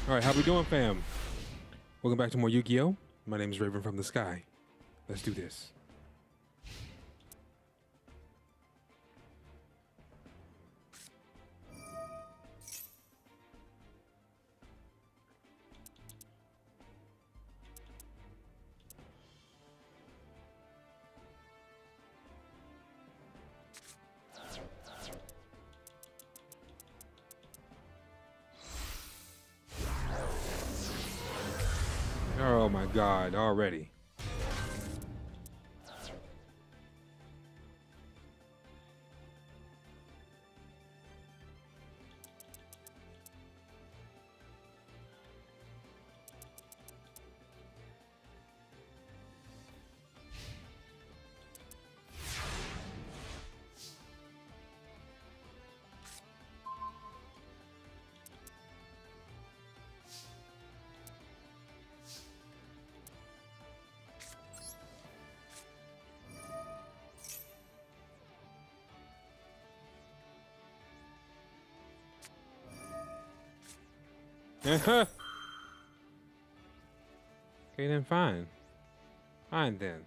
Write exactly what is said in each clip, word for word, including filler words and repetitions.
All right, how we doing, fam? Welcome back to more Yu-Gi-Oh! My name is Raven from the Sky. Let's do this. Oh my God, already. Uh-huh. Okay, then fine. Fine then.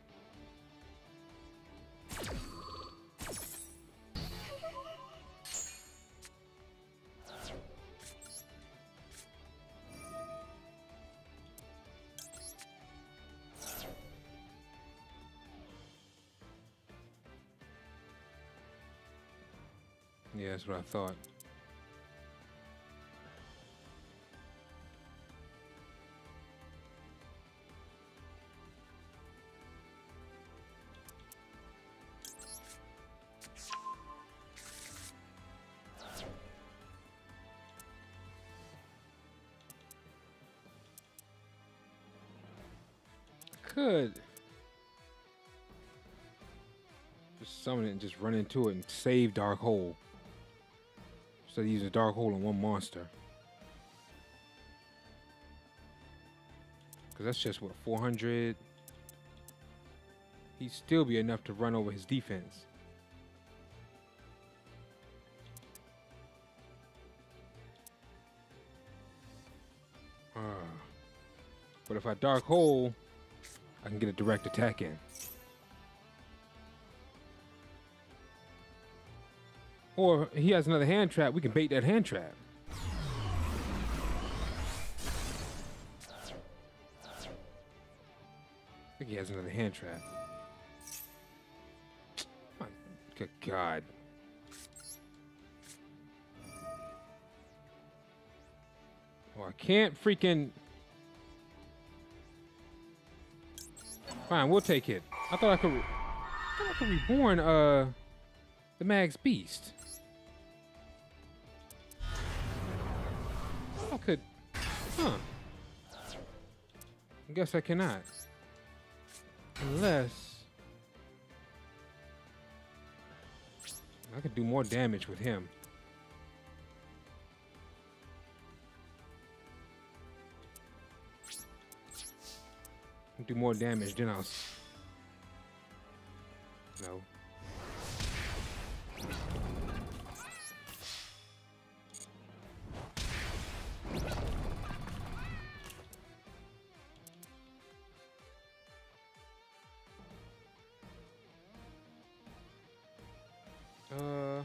Yeah, that's what I thought. Could just summon it and just run into it and save Dark Hole. Instead of using Dark Hole on one monster. Because that's just what, four hundred? He'd still be enough to run over his defense. Uh, but if I Dark Hole, I can get a direct attack in. Or he has another hand trap, we can bait that hand trap. I think he has another hand trap. My good God. Oh, I can't freaking... Fine, we'll take it. I thought I could... I thought I could reborn, uh... the Mag's Beast. I could... Huh. I guess I cannot. Unless... I could do more damage with him. Do more damage, then I'll... No. Uh...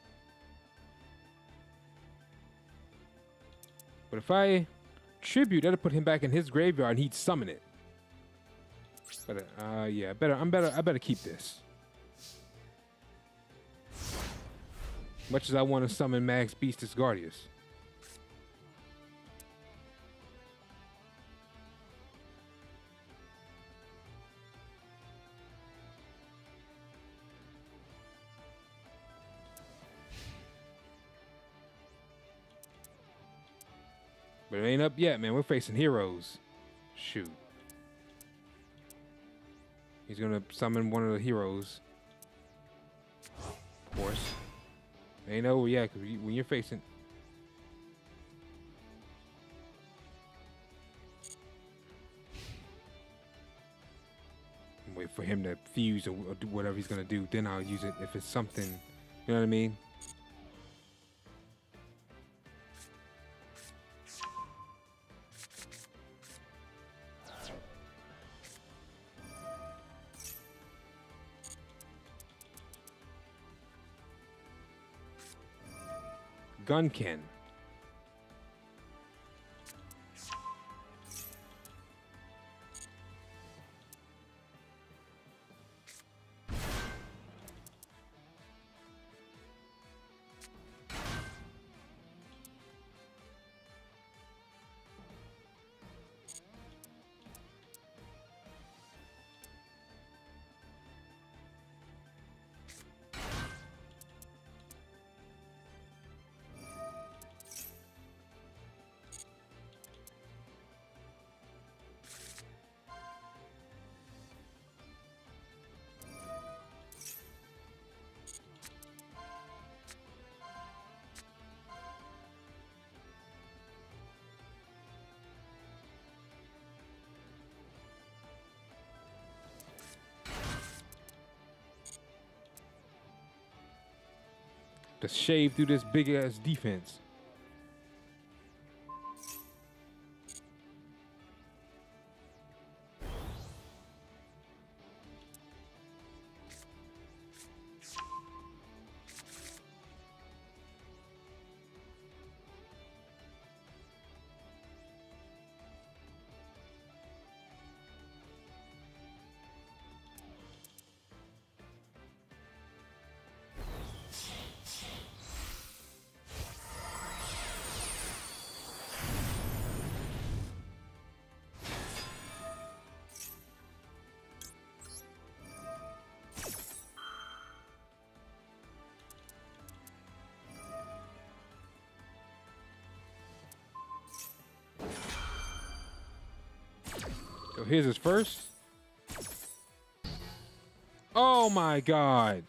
But if I tribute, that'll put him back in his graveyard and he'd summon it. But uh, yeah, better. I'm better. I better keep this. Much as I want to summon Mag's Beast as Guardius. But it ain't up yet, man. We're facing heroes. Shoot. He's gonna summon one of the heroes. Of course. Ain't over yet, because when you're facing... Wait for him to fuse or, or do whatever he's gonna do. Then I'll use it if it's something... You know what I mean? Gunkan. To shave through this big ass defense. So here's his first. Oh my God.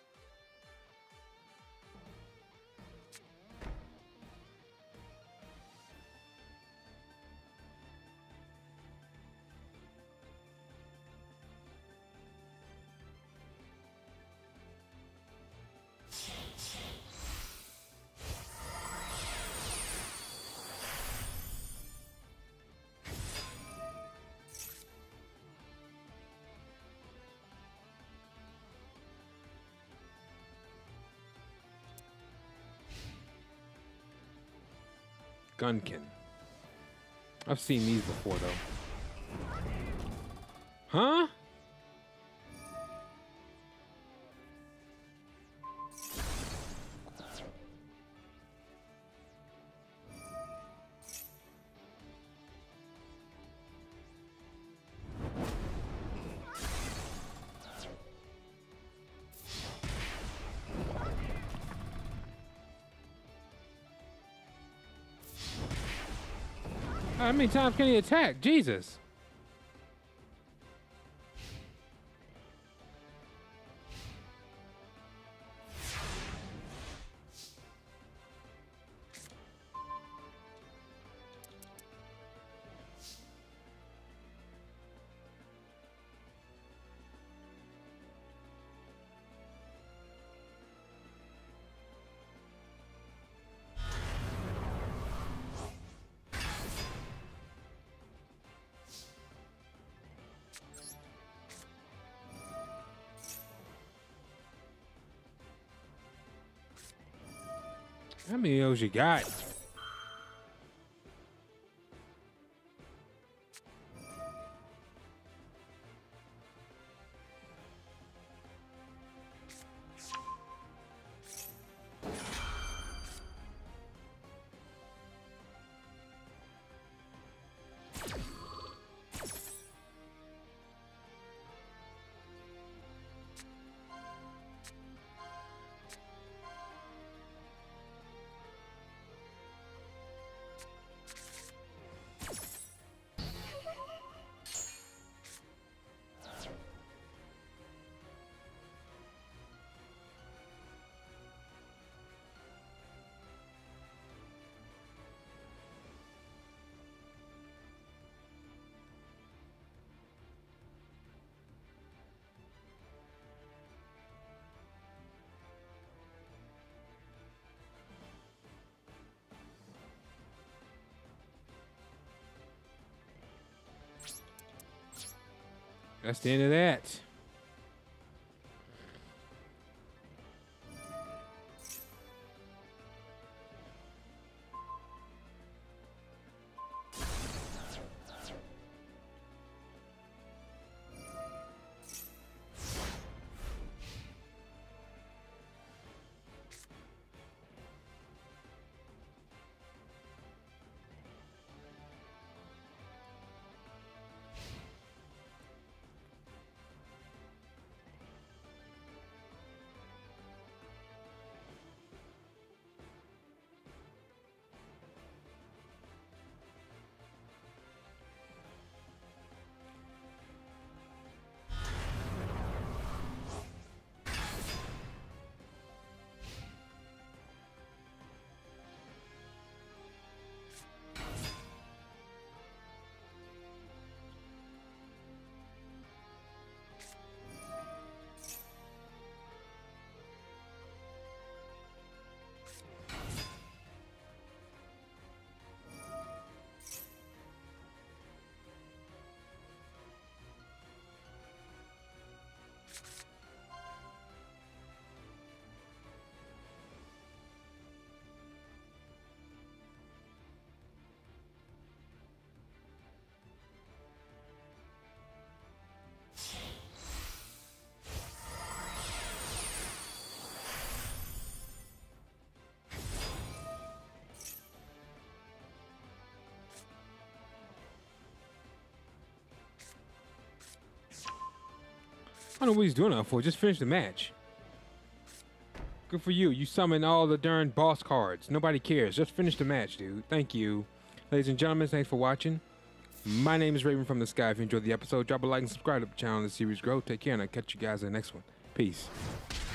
Gunkan. I've seen these before, though. Huh? How many times can he attack? Jesus. How many of those you got? That's the end of that. I don't know what he's doing that for. Just finish the match. Good for you. You summon all the darn boss cards. Nobody cares. Just finish the match, dude. Thank you. Ladies and gentlemen, thanks for watching. My name is Raven from the Sky. If you enjoyed the episode, drop a like and subscribe to the channel and the series grow. Take care, and I'll catch you guys in the next one. Peace.